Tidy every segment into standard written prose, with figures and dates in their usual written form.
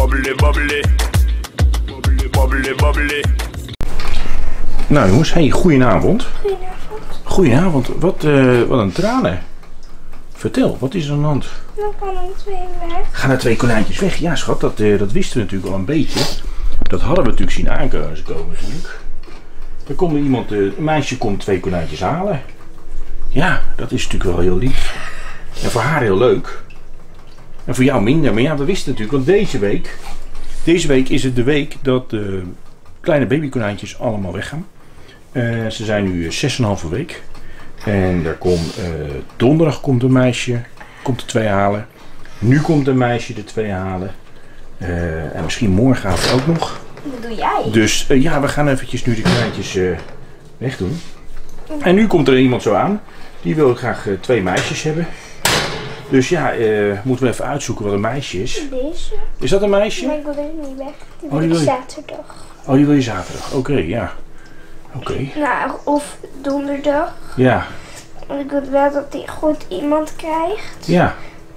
Bubbly, bubbly. Bubbly, bubbly. Nou jongens, hey, goedenavond. Goedenavond. Goedenavond. Wat een tranen. Vertel, wat is er aan de hand? Dan gaan er 2 weg. Gaan er 2 konijntjes weg? Ja schat, dat wisten we natuurlijk al een beetje. Dat hadden we natuurlijk zien aankomen natuurlijk. Er komt iemand, een meisje komt 2 konijntjes halen. Ja, dat is natuurlijk wel heel lief. En voor haar heel leuk. En voor jou minder. Maar ja, we wisten natuurlijk, want deze week is het de week dat de kleine babykonijntjes allemaal weggaan. Ze zijn nu 6,5 week. En er komt, donderdag komt een meisje, komt er 2 halen. Nu komt een meisje er 2 halen. En misschien morgenavond ook nog. Wat doe jij? Dus ja, we gaan eventjes nu de konijntjes wegdoen. En nu komt er iemand zo aan. Die wil graag 2 meisjes hebben. Dus ja, moeten we even uitzoeken wat een meisje is. Deze? Is dat een meisje? Maar ik wil er niet weg. Die Oh, wil die ik wil je? zaterdag. Oh, die wil je zaterdag. Oké, ja. Oké. Nou, of donderdag. Ja. Want ik wil wel dat hij goed iemand krijgt. Ja.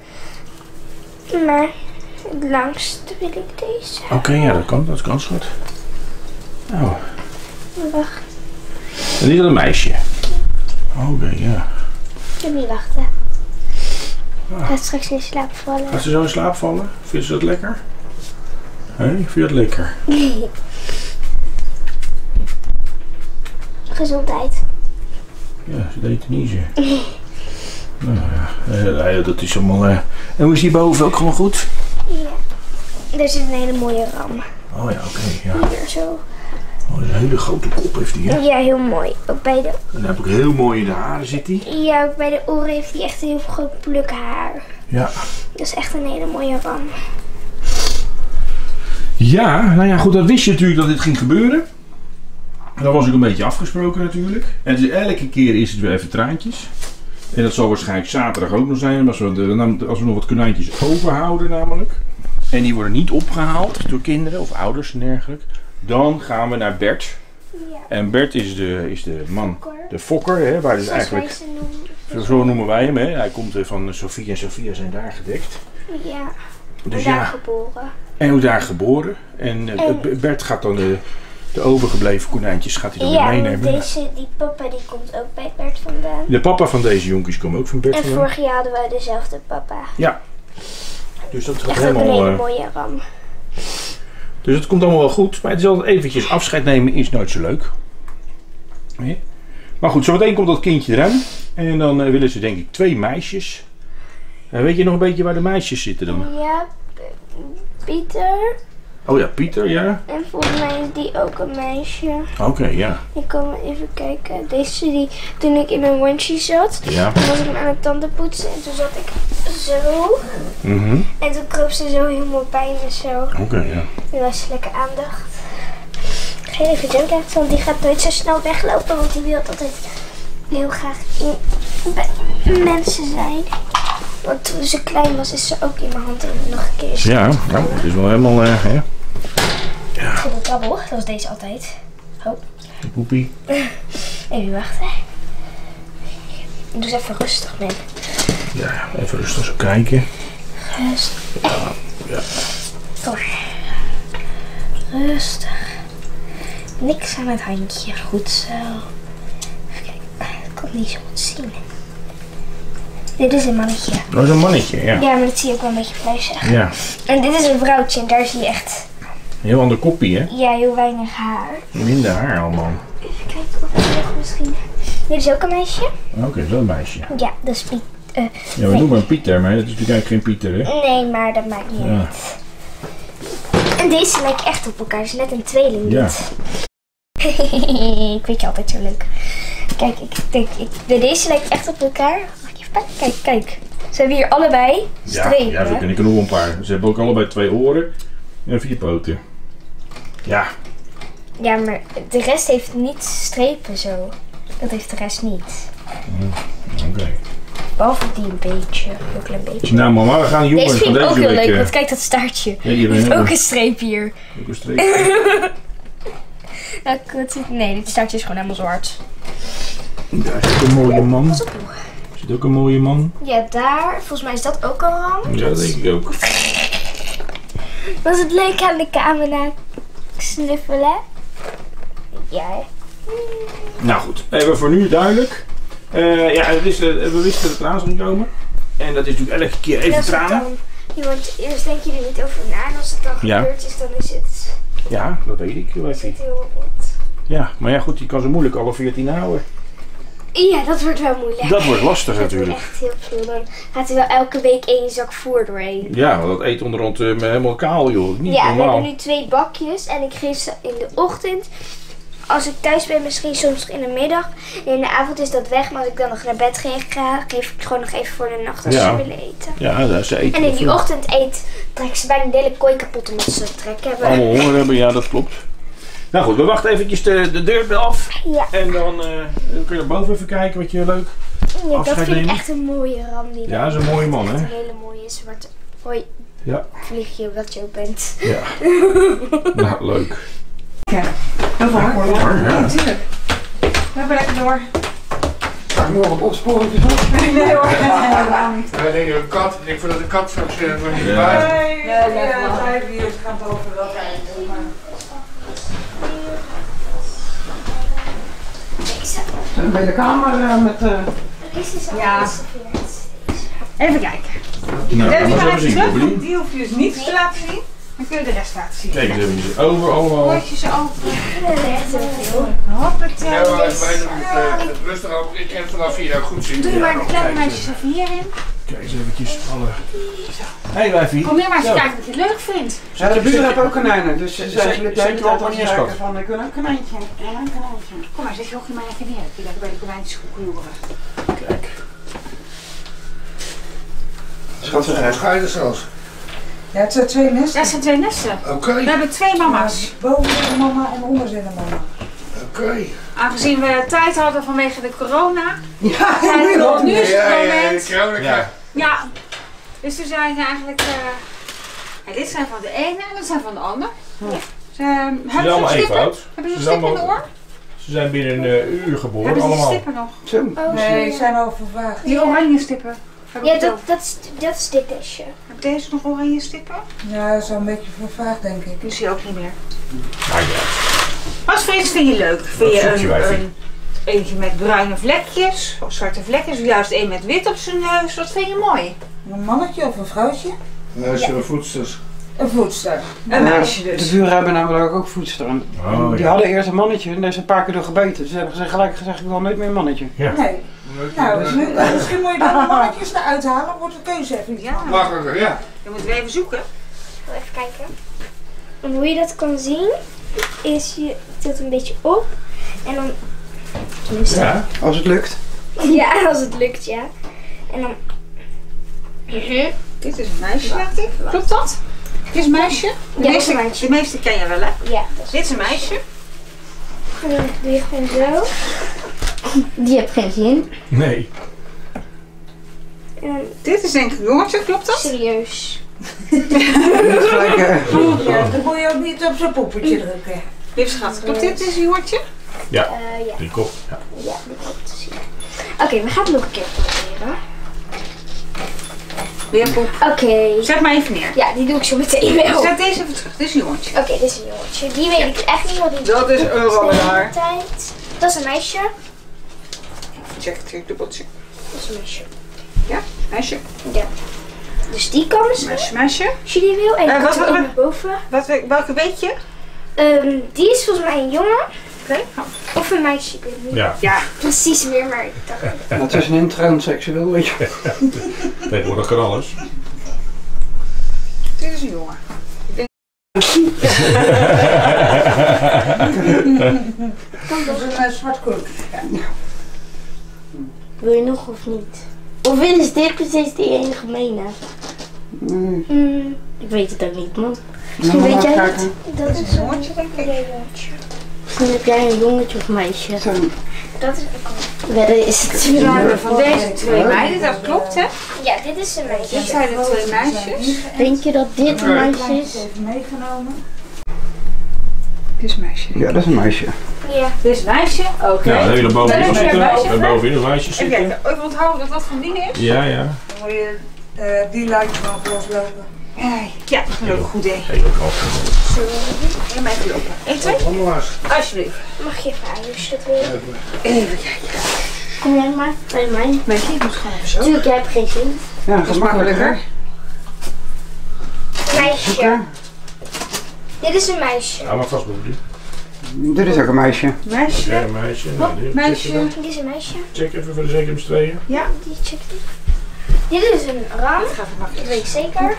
Maar het langste wil ik deze. Oké, ja, dat kan schat. Nou. Wacht. En die is een meisje. Oké, ja. Ik wil niet wachten. Ik ga straks in slaap vallen. Gaat ze zo in slaap vallen? Vindt ze dat lekker? Hé, vind je dat lekker? Gezondheid. Ja, ze deed het niet zo. Nou ja, dat is allemaal... En hoe is hierboven ook gewoon goed? Ja. Er zit een hele mooie ram. Oh ja, oké, ja. Hier zo. Oh, een hele grote kop heeft hij, hè? Ja, heel mooi. Ook bij de... En dan heb ik heel mooi in de haren zit hij. Ja, ook bij de oren heeft hij echt heel groot pluk haar. Ja. Dat is echt een hele mooie ram. Ja, nou ja, goed, dat wist je natuurlijk dat dit ging gebeuren. Dat was ook een beetje afgesproken natuurlijk. En dus elke keer is het weer even traantjes. En dat zal waarschijnlijk zaterdag ook nog zijn. Als we nog wat konijntjes overhouden namelijk. En die worden niet opgehaald door kinderen of ouders en dergelijke. Dan gaan we naar Bert. Ja. En Bert is de man, de fokker. Hè, waar dus eigenlijk, zo noemen wij hem. Hè. Hij komt van Sofie en Sofia zijn daar gedekt. Ja, Dus daar ja, geboren. en ook daar geboren. En Bert gaat dan de overgebleven konijntjes gaat hij dan weer meenemen. Die papa die komt ook bij Bert vandaan. De papa van deze jonkies komt ook van Bert En vandaan. vorig jaar hadden wij dezelfde papa. Ja. Dus dat gaat Echt ook een helemaal... hele mooie ram. Dus het komt allemaal wel goed. Maar het is altijd eventjes afscheid nemen is nooit zo leuk. Nee. Maar goed, zometeen komt dat kindje eraan. En dan willen ze denk ik 2 meisjes. Weet je nog een beetje waar de meisjes zitten dan? Ja, Pieter. Oh ja, Pieter, ja. En volgens mij is die ook een meisje. Oké, ja. Ik kan wel even kijken. Deze die, toen ik in een wandje zat, Ja. toen was ik hem aan het tanden poetsen en toen zat ik zo. Mhm. En toen kroop ze zo helemaal bij me zo. Oké, ja. Nu was ze lekker aandacht. Ik ga even denken, want die gaat nooit zo snel weglopen, want die wil altijd heel graag bij mensen zijn. Want toen ze klein was, is ze ook in mijn hand en nog een keer. Ja, nou, het is wel helemaal... hè? Ja. Voor de krabbel, zoals deze altijd. Oh. Poepie. Even wachten. Ik doe eens even rustig, man. Ja, even rustig zo kijken. Rustig. Ja. Door. Rustig. Niks aan het handje. Goed zo. Kijk, ik kan het niet zo goed zien. Dit is een mannetje. Dat is een mannetje, ja. Ja, maar dat zie je ook wel een beetje fluizig. Ja. En dit is een vrouwtje en daar zie je echt... Een heel ander koppie, hè? Ja, heel weinig haar. Minder haar allemaal. Even kijken of ik nog misschien... Dit is ook een meisje. Oké, dat is een meisje. Ja, dat is Piet. Ja, we noemen hem Pieter, maar dat is natuurlijk eigenlijk geen Pieter, hè? Nee, maar dat maakt niet Ja. uit. En deze lijken echt op elkaar. Het is net een tweeling Ja. dit. Ik weet je altijd zo leuk. Kijk, deze lijken echt op elkaar. Mag ik even pakken? Kijk. Ze hebben hier allebei strepen. Ja, zo ken ik er nog een paar. Ze hebben ook allebei 2 oren en 4 poten. Ja. Ja, maar de rest heeft niet strepen zo. Dat heeft de rest niet. Oké. Behalve die een beetje. Heel klein beetje. Nou mama, we gaan de jongens Deze van vind ik deze ook heel week... leuk, want kijk dat staartje. Ja, die Die hebben heeft een ook een streep hier. ook een streep. Nou, nee, dit staartje is gewoon helemaal zwart. Daar zit een mooie man. Zit ook een mooie man. Ja, daar. Volgens mij is dat ook een ram. Ja, dat denk ik ook. Was het leuk aan de camera snuffelen? Ja, hè? Nou goed, even voor nu duidelijk. Ja, we wisten dat er tranen ging komen. En dat is natuurlijk elke keer even tranen. Want eerst denk je er niet over na. En als het dan gebeurd is, dan is het... Ja, dat weet ik. Is het heel rot. Ja, maar ja goed, die kan zo moeilijk alle 14 houden. Ja, dat wordt wel moeilijk. Dat wordt lastig dat natuurlijk. Wordt echt heel veel. Dan gaat er wel elke week 1 zak voer doorheen. Ja, want dat eet onderhand helemaal kaal joh. Niet ja, normaal. we hebben nu 2 bakjes. En ik geef ze in de ochtend. Als ik thuis ben, misschien soms in de middag. En in de avond is dat weg. Maar als ik dan nog naar bed ga, geef ik het gewoon nog even voor de nacht als ze willen eten. Ja, ze eten. En in die ochtend trekken ze bijna de hele kooi kapot omdat ze trek hebben. Allemaal honger hebben, ja dat klopt. Nou goed, we wachten eventjes de deur af. Ja. En dan kun je naar boven even kijken wat je leuk Ja, afscheid dat vind ik nemen. echt een mooie ram. Die Ja, dat is een mooie man hè. een hele mooie zwarte... Hoi, Ja. vliegje wat je ook bent. Ja. Nou, leuk. Ja, heel veel hoor. Ja. Natuurlijk. We hebben lekker door. Ga ik morgen op opsporing gezocht? Nee hoor, helemaal niet. Wij denken een kat. Ik vond dat de kat straks nog niet Ja. bij. Nee, ja, 5 uur gaan boven wel kijken. Zijn we bij de kamer met... Ja. Even kijken. Nou, Even dan maar gaan we even zien, terug, Bobby. want die hoef je dus niet te laten zien. Dan kun je de rest laten zien. Kijk eens even over allemaal. Oortjes open. Echt heel veel. Hoppatee. Ja, maar wij doen het rustig over. Ik ken het vanaf hier ook goed zien. Doe je maar de kleine meisjes even hierin. Kijk eens eventjes alle... Hey wijfie. Kom hier maar eens Zo. kijken wat je leuk vindt. Ja, de buren hebben ook konijnen, dus ze zijn Zeker wel altijd schat. van ik wil een konijntje. Ja, een konijntje. Kom maar, zet je oogje maar even neer. Je lekker bij de konijntjes koekeloeren. Kijk. Schat, ze gaan scheiden zelfs. Ja, het zijn 2 nesten. Ja, het zijn 2 nesten. Oké, We hebben 2 mama's. Boven zit een mama en onder zit een mama. oké. Aangezien we tijd hadden vanwege de corona. Ja, Zijn we nog nu is het moment. Ja. Ja, dus er zijn eigenlijk... ja, dit zijn van de ene en dat zijn van de ander. Ze Hebben zijn ze allemaal nog even stippen? oud. Hebben ze Ze nog zijn stippen in de allemaal- oor? Ze zijn binnen een uur geboren, Hebben ze die allemaal. stippen nog? Zo. Nee, die zijn al vervaagd. Die oranje stippen. Heb ik Ja, het ook. dat is dit nestje. Heb deze nog oranje stippen? Ja, dat is al een beetje vervaagd, denk ik. Die zie je ook niet meer. Ah, ja. Wat vind je leuk? Vind Wat je zoek je, wijfie? een eentje met bruine vlekjes of zwarte vlekjes? Of juist een met wit op zijn neus? Wat vind je mooi? Een mannetje of een vrouwtje? Dat zijn voedsters. Een voedster. Een meisje De dus. buren hebben namelijk ook voedster. En Oh, die ja. hadden eerst een mannetje en daar is een paar keer door gebeten. Dus ze hebben gelijk gezegd, ik wil nooit meer een mannetje. Ja. Nee. Nou, dus misschien moet je dan de mannetjes eruit halen, wordt de keuze even niet Ja, Makkelijker, ja. dan moeten we even zoeken. Even kijken. En hoe je dat kan zien, is je tilt een beetje op. En dan... Tenminste, Ja. Als het lukt. ja, als het lukt, ja. En dan... Dit is een meisje, denk ik. Klopt dat? Dit is een meisje? Ja, dat is een meisje. De meeste ken je wel, hè? Ja, dat is... Dit is een meisje. En dan doe je gewoon zo. Die heeft geen zin. Nee. En dan Dit is denk ik een jongetje, klopt dat? serieus. Gelijk, Ja, dan moet je ook niet op zijn poppetje drukken. Lieve schat, klopt dit? Dit is een jongetje? Ja, Die kop. Ja. ja, die komt te zien. Oké, we gaan het nog een keer proberen. Weer poep. Oké. Zet maar even neer. Ja, die doe ik zo meteen wel. Oké, Zet deze even terug. Dit is een jongetje. dit is een jongetje. Die weet ik echt niet wat die Dat is een rollaar. tijd. Dat is een meisje. Check het hier, dubbeltje. Dat is een meisje. Ja, meisje. Ja. Dus die kan ze, Meisje, meisje. als je die wil. En wat- ik kan wat- ook naar boven. Welke weet je? Die is volgens mij een jongen. Oké. Of een meisje, ik weet niet Ja. Ja. precies meer, maar ik dacht... Het is een intro seksueel, weet je. Tegenwoordig kan alles. Dit is een jongen. Dat is een zwart koek. Wil je nog of niet? Of is dit precies die ene gemene? Ik weet het ook niet, man. Misschien weet jij het? Dat is een jongetje, denk ik. Ja, jongetje. Misschien heb jij een jongetje of meisje. Zo. Dat is ook al. Ja, dat is het. Van deze 2 meiden, dat klopt, hè? Ja, dit is een meisje. Dit zijn de 2 meisjes. Denk je dat dit een meisje is? Even meegenomen. Dit is een meisje. Ja, dat is een meisje. Ja. Dit is een meisje. Oké. Ja, dan heb je er Dan bovenin heb je zitten. een meisje. Daar bovenin een meisje Even zitten. kijken, even onthouden dat dat van die is. Ja, ja. Dan moet je die lijntje van loslopen. Ja, dat is ook een goed idee. Heel grappig. Ja, mij gelopen. 1, 2. Alsjeblieft. Mag je even Ayusje doen? Even kijken. Kom jij maar bij mij. Mijn kind moet gewoon even zo. Tuurlijk, jij hebt geen zin. Ja, Dat is makkelijker. Meisje. Dit is een meisje. Hou maar vast, broer. Dit is ook een meisje. Meisje. Ja, een meisje. Nou, die- Meisje. Dit is een meisje. Check even voor de zekerheid tweeën. Ja. Die check ik. Dit is een ram. Dat gaat Dat makkelijk. weet ik zeker.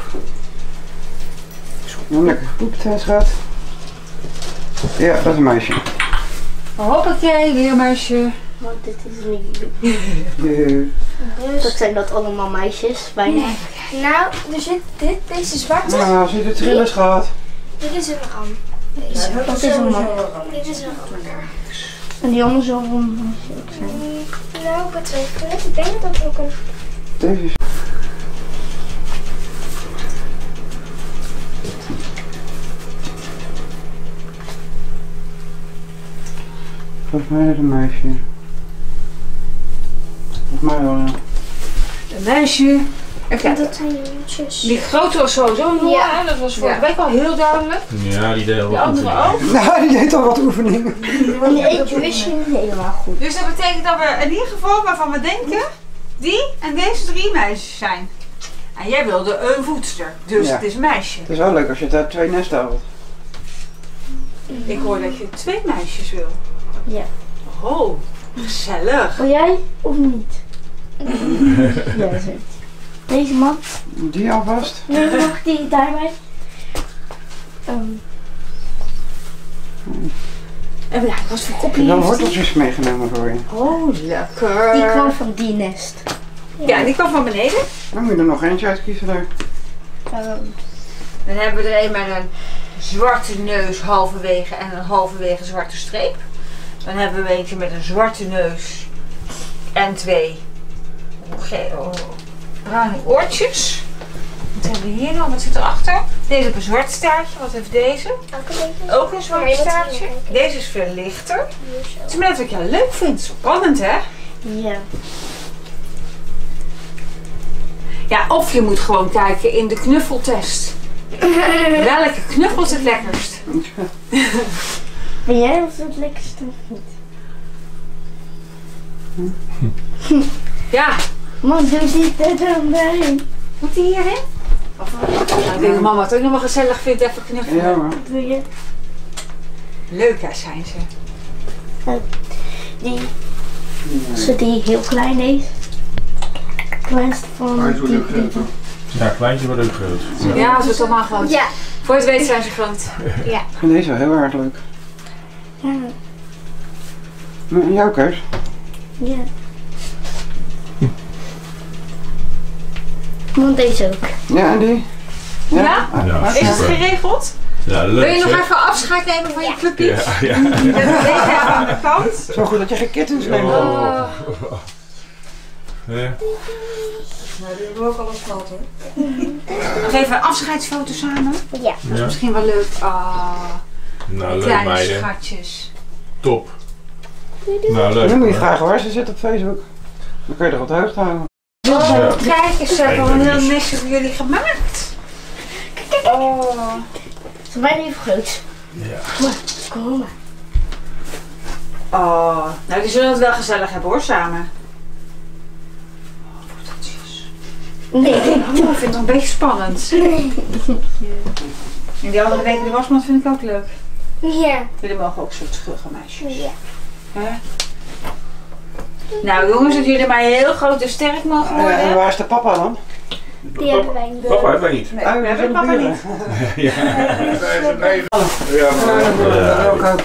Ja, lekker poeptest gaat. Ja, dat is een meisje. Hoppakee, weer een meisje. Want dit is niet. Ja. Dat zijn dat allemaal meisjes bijna. Nou, er zit deze zwarte. Nou, als je de trillers gaat. Dit is een ram. Deze. Dat is een man. Dit is een ram. En die andere zo ram. Nou, ik betwijfel het. Ik denk dat dat ook een. Deze is. Volgens mij is het een meisje. Volgens mij wel, ja. Een meisje. Even kijken. Dat zijn jongetjes. Die grote was sowieso een jongen, Ja. hè? Dat was vorige week al heel duidelijk. Ja, die deed al De wat andere oefeningen. ook. Nou, die deed al wat oefeningen. Want die eentje wist je niet helemaal goed. Dus dat betekent dat we in ieder geval waarvan we denken, die en deze 3 meisjes zijn. En jij wilde een voedster, dus Ja. het is een meisje. Het is wel leuk als je het uit 2 nesten haalt. Ik hoor dat je 2 meisjes wil. Ja. Oh, gezellig. Wil jij of niet? Ja, dat is het. Deze man. Die alvast. Nee, mag die daarbij? En ja, wat voor Ik kopje heb wel heeft die? worteltjes meegenomen voor je. Oh, lekker. Die kwam van die nest. Ja, die kwam van beneden. Dan moet je er nog eentje uitkiezen daar. Dan hebben we er een met een zwarte neus halverwege en een halverwege zwarte streep. Dan hebben we eentje met een zwarte neus en 2 bruine oortjes. Wat hebben we hier nog? Wat zit erachter? Deze heeft een zwart staartje. Wat heeft deze? Ook een zwart staartje. Deze is veel lichter. Het is maar net wat jij leuk vindt. Spannend, hè? Ja. Ja, of je moet gewoon kijken in de knuffeltest. Welke knuffelt het lekkerst? Ben jij of het lekkerste of niet? Ja, Man, doe die er dan daarin. moet die hierin? Of, ik denk dat mama het ook nog wel gezellig vindt, even knuffelen. Ja, maar. Wat doe je? Leuk hè, zijn ze. Die. Als ze die heel klein is. Kleinste van die. Ja, kleintje wordt ook groot. Ja, als het allemaal groot. Ja. Voor het weet zijn ze groot. Ik vind deze wel heel erg leuk. Ja. Maar en jouw keus? Ja. Want deze ook. Ja, en die? Ja? Ja, Is het super. geregeld? Ja, Wil leuk je nog zeg. even afscheid nemen van je clubpies? Ja, ja. Deze even aan de kant. Zo goed dat je geen kittens neemt. Oh. Ja. Nou, die hebben we ook alles gehad hoor. Nog even een afscheidsfoto samen. Ja. Ja. Misschien wel leuk. Ah, Nou, leuk kleine meiden. schatjes. Top. Nou, leuk. Dan moet je vragen waar ze zit op Facebook. Dan kun je er op de hoogte houden. Ja. Kijk eens, ze hebben een heel nestje voor jullie gemaakt. Oh. Ze zijn even groot. Ja. Kom maar. Oh, nou die zullen het wel gezellig hebben hoor, samen. Oh, worteltjes. Nee. Oh, ik vind het nog een beetje spannend. En die andere weken de wasmand vind ik ook leuk. Ja. Jullie mogen ook soort schuldige meisjes. Ja. Hè? Nou jongens, dat jullie mij heel groot en sterk mogen En worden. waar is de papa dan? Die hebben wij niet. Papa hebben wij niet. Nee, Oh, we dat hebben zijn papa de buren. niet. Ja. Deze neven. Ja, Ja, maar dat ook.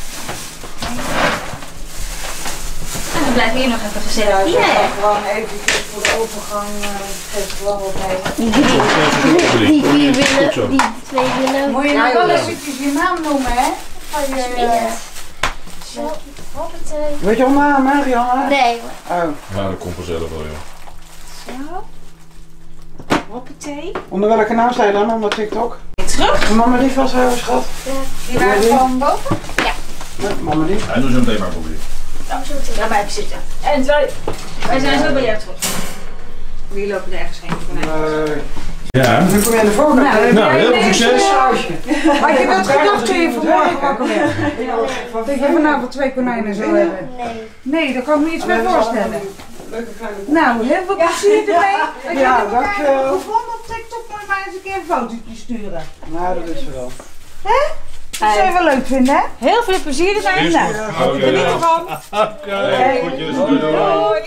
En dan blijven we hier nog even gezellig hier. Gewoon eventjes voor de overgang geef gewoon wat mee. Die vier Goed willen, zo. die twee willen. Moet je nou wel eventjes je naam noemen hè? Van je... Zo. Hoppatee. Weet je oma, Marianne? Nee. Oh, Ja, dat komt vanzelf wel, joh. Zo. Hoppatee. onder welke naam sta je dan? Onder TikTok? Weer terug. Mama die vasthouden, schat. Die waren gewoon boven. Ja, mama die. Ja, doe zo meteen maar proberen. Ja, maar even zitten. En wij zijn zo bij jou terug. Jullie lopen nergens heen. Nee. Ja. Dan kom je aan de voorkant. Nou, heel veel succes. Had je dat gedacht toen je vanmorgen wakker werd? Dat je vanavond 2 konijnen zou hebben? Nee, daar kan ik me iets meer voorstellen. Nou, heel veel plezier ermee. Ja, dat dankjewel. gevonden op TikTok, moet je mij eens een keer een fotootje sturen. Nou, dat is wel. Dat zou je wel leuk vinden, hè? Heel veel plezier erbij. Nou, geniet ervan. Oké, goedjes. Doei, doei. Doei.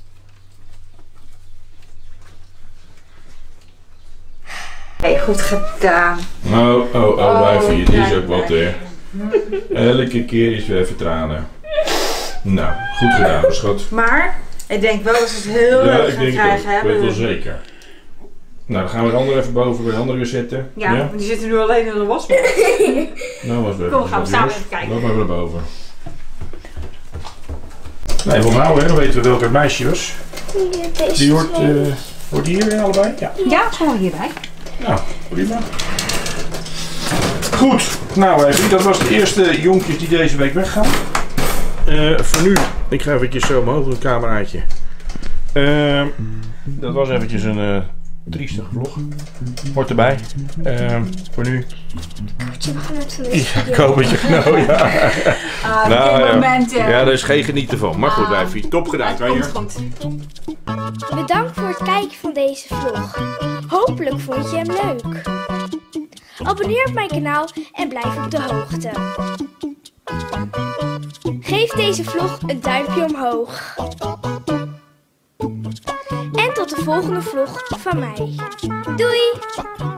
Hey, goed gedaan. Oh, wijfie, die is ook wat, hè. Elke keer is weer even tranen. Nou, goed gedaan, schat. Maar ik denk wel dat ze het heel leuk gaan krijgen. Ik weet het wel zeker. Nou, dan gaan we de andere even boven bij de andere weer zitten. Ja, want die zitten nu alleen in de wasbak. Nou, was weer. Kom, we gaan samen even kijken. Loop maar naar boven. Nee, we houden, hè. Dan weten we welke meisje was. Die hoort die hier allebei? Ja. Ja, het horen hierbij. Nou, prima. Goed, nou even, dat was de eerste jonkjes die deze week weggaan. Voor nu, ik ga eventjes zo omhoog een cameraatje. Dat was eventjes een triestige vlog. Hoort erbij. Voor nu. Ik hoop dat je genoten. Ja. Nou, momenten. ja, daar is geen genieten van. Maar goed, wijfie, top gedaan. Kan je? Komt goed. Bedankt voor het kijken van deze vlog. Hopelijk vond je hem leuk. Abonneer op mijn kanaal en blijf op de hoogte. Geef deze vlog een duimpje omhoog. En tot de volgende vlog van mij. Doei!